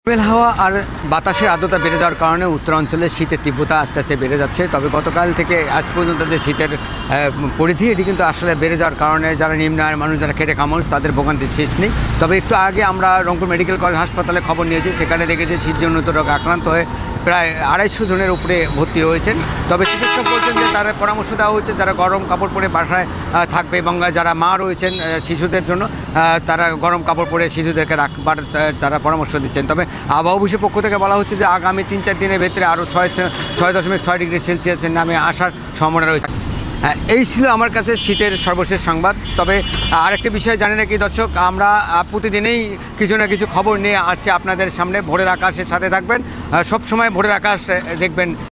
হাওয়া আর বাতাসের আর্দ্রতা বেড়ে যাওয়ার কারণে উত্তরাঞ্চলে শীতের তীব্রতা আস্তে আস্তে বেড়ে যাচ্ছে। তবে গতকাল থেকে আজ পর্যন্ত যে শীতের পরিধি এটি কিন্তু আসলে বেড়ে যাওয়ার কারণে যারা নিম্ন আয়ের মানুষ, যারা খেটে খাওয়া মানুষ, তাদের ভোগান্তির শেষ নেই। তবে একটু আগে আমরা রংপুর মেডিকেল কলেজ হাসপাতালে খবর নিয়েছি, সেখানে দেখেছি শীতজনিত রোগে আক্রান্ত হয়ে প্রায় 250 জনের উপরে ভর্তি রয়েছেন। তবে চিকিৎসক বলছেন যে তারা পরামর্শ দেওয়া হয়েছে যারা গরম কাপড় পরে বাসায় থাকবে এবং যারা মা রয়েছেন শিশুদের জন্য তারা গরম কাপড় পরে শিশুদেরকে রাখবার তারা পরামর্শ দিচ্ছেন। তবে আবহাওয়া অফিসের পক্ষ থেকে বলা হচ্ছে যে আগামী 3-4 দিনের ভেতরে আরও 6.6 ডিগ্রি সেলসিয়াসের নামে আসার সম্ভাবনা রয়েছে। এই ছিল আমার কাছে শীতের সর্বশেষ সংবাদ। তবে আরেকটা বিষয় জানি নাকি দর্শক, আমরা প্রতিদিনেই কিছু না কিছু খবর নিয়ে আসছি আপনাদের সামনে। ভোরের আকাশের সাথে থাকবেন, সবসময় ভোরের আকাশ দেখবেন।